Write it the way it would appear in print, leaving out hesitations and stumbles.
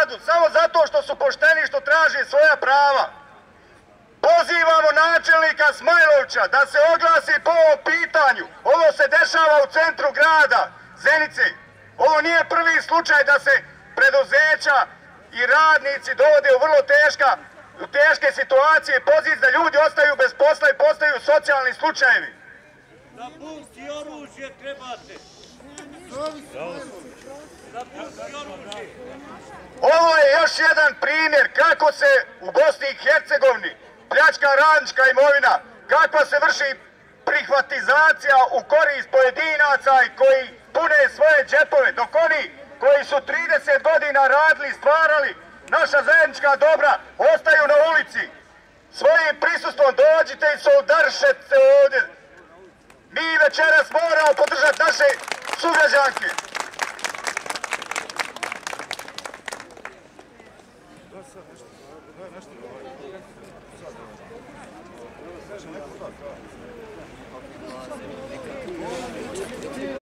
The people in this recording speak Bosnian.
radu, samo zato što su pošteni, što traže svoja prava. Pozivamo načelnika Smajlovića da se oglasi po ovom pitanju. Ovo se dešava u centru grada Zenice. Ovo nije prvi slučaj da se preduzeća i radnici dovode u vrlo teške situacije, poziv da ljudi ostaju bez posla i postaju socijalni slučajevi. Napusti oružje trebate. Ovo je još jedan primjer kako se u Bosni i Hercegovini pljačka radnička imovina, kakva se vrši prihvatizacija u korist pojedinaca i koji pune svoje džepove, dok oni koji su 30 godina radili, stvarali naša zajednička dobra, ostaju na ulici. Svojim prisustvom dođite i solidarišete se ovdje. Mi večeras moramo podržati naše sugrađanke.